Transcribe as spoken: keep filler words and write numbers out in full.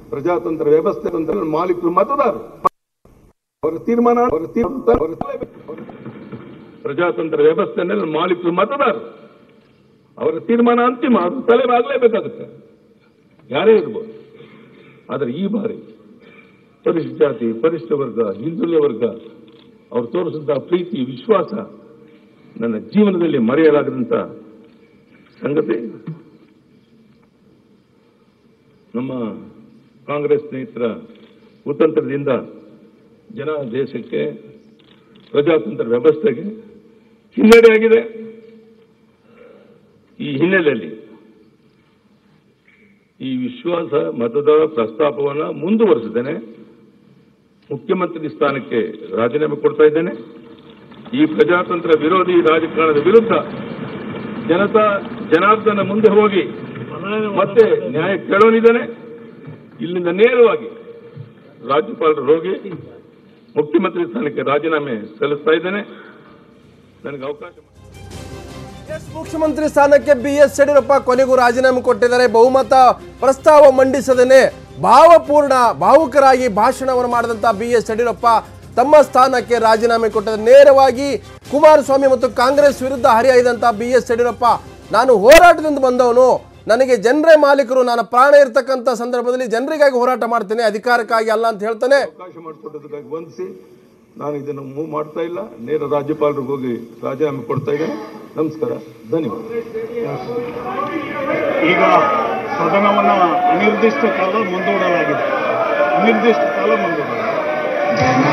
ಪ್ರಜಾತಂತ್ರ ವ್ಯವಸ್ಥೆ ತಂತ್ರ ಮಾಲೀಕರು ಮತದಾರರು ಅವರ ತೀರ್ಮಾನ ಅವರ ಪ್ರಜಾತಂತ್ರ ವ್ಯವಸ್ಥೆನಲ್ಲಿ ಮಾಲೀಕರು ಮತದಾರರು ಅವರ ತೀರ್ಮಾನ ಅಂತಿಮ, ಅದು ತಲೆಬಾಗಲೇಬೇಕಾಗುತ್ತೆ, ಯಾರೇ ಇರ್ಬೋದು. ಆದರೆ ಈ ಬಾರಿ ಪರಿಶಿಷ್ಟ ಜಾತಿ, ಪರಿಶಿಷ್ಟ ವರ್ಗ, ಹಿಂದುಳಿದ ವರ್ಗ ಅವರು ತೋರಿಸಿದಂತಹ ಪ್ರೀತಿ, ವಿಶ್ವಾಸ ನನ್ನ ಜೀವನದಲ್ಲಿ ಮರೆಯಲಾಗದಂತ ಸಂಗತಿ. ನಮ್ಮ ಕಾಂಗ್ರೆಸ್ ಸ್ನೇಹಿತರ ಕುತಂತ್ರದಿಂದ ಜನ ದೇಶಕ್ಕೆ, ಪ್ರಜಾತಂತ್ರ ವ್ಯವಸ್ಥೆಗೆ ಹಿನ್ನಡೆಯಾಗಿದೆ. ಈ ಹಿನ್ನೆಲೆಯಲ್ಲಿ ಈ ವಿಶ್ವಾಸ ಮತದ ಪ್ರಸ್ತಾಪವನ್ನು ಮುಂದುವರೆಸಿದ್ದೇನೆ. ಮುಖ್ಯಮಂತ್ರಿ ಸ್ಥಾನಕ್ಕೆ ರಾಜೀನಾಮೆ ಕೊಡ್ತಾ ಇದ್ದೇನೆ. ಈ ಪ್ರಜಾತಂತ್ರ ವಿರೋಧಿ ರಾಜಕಾರಣದ ವಿರುದ್ಧ ಜನತಾ ಜನಾರ್ದನ ಮುಂದೆ ಹೋಗಿ ಮತ್ತೆ ನ್ಯಾಯ ಕೇಳೋನಿದ್ದೇನೆ. ಇಲ್ಲಿಂದ ನೇರವಾಗಿ ರಾಜ್ಯಪಾಲರು ಹೋಗಿ ಮುಖ್ಯಮಂತ್ರಿ ಸ್ಥಾನಕ್ಕೆ ರಾಜೀನಾಮೆ ಸಲ್ಲಿಸ್ತಾ ಇದ್ದೇನೆ. ನನಗೆ ಅವಕಾಶ. ಮುಖ್ಯಮಂತ್ರಿ ಸ್ಥಾನಕ್ಕೆ ಬಿ ಎಸ್ ಯಡಿಯೂರಪ್ಪ ಕೊನೆಗೂ ರಾಜೀನಾಮೆ ಕೊಟ್ಟಿದ್ದಾರೆ. ಬಹುಮತ ಪ್ರಸ್ತಾವ ಮಂಡಿಸದೇನೆ ಭಾವಪೂರ್ಣ ಭಾವುಕರಾಗಿ ಭಾಷಣವನ್ನು ಮಾಡಿದಂತ ಬಿ ಎಸ್ ಯಡಿಯೂರಪ್ಪ ತಮ್ಮ ಸ್ಥಾನಕ್ಕೆ ರಾಜೀನಾಮೆ ಕೊಟ್ಟಿದ್ದಾರೆ. ನೇರವಾಗಿ ಕುಮಾರಸ್ವಾಮಿ ಮತ್ತು ಕಾಂಗ್ರೆಸ್ ವಿರುದ್ಧ ಹರಿಹಾಯ್ದಂತ ಬಿ ಎಸ್ ಯಡಿಯೂರಪ್ಪ, ನಾನು ಹೋರಾಟದಿಂದ ಬಂದವನು, ನನಗೆ ಜನರೇ ಮಾಲೀಕರು, ನಾನು ಪ್ರಾಣ ಇರತಕ್ಕಂತ ಸಂದರ್ಭದಲ್ಲಿ ಜನರಿಗಾಗಿ ಹೋರಾಟ ಮಾಡ್ತೇನೆ, ಅಧಿಕಾರಕ್ಕಾಗಿ ಅಲ್ಲ ಅಂತ ಹೇಳ್ತಾನೆ. ಅವಕಾಶ ಮಾಡಿಕೊಟ್ಟದಕ್ಕಾಗಿ ವಂದಿಸಿ ನಾನು ಇದನ್ನು ಮೂವ್ ಮಾಡ್ತಾ ಇಲ್ಲ. ನೇರ ರಾಜ್ಯಪಾಲರಿಗೆ ಹೋಗಿ ರಾಜೀನಾಮೆ ಕೊಡ್ತಾ ಇದ್ದೇನೆ. ನಮಸ್ಕಾರ, ಧನ್ಯವಾದ. ಈಗ ಸದನವನ್ನು ಅನಿರ್ದಿಷ್ಟ ಕಾಲ ಮುಂದೂಡಲಾಗಿದೆ. ಅನಿರ್ದಿಷ್ಟ ಕಾಲ ಮುಂದೂಡಲಾಗಿದೆ.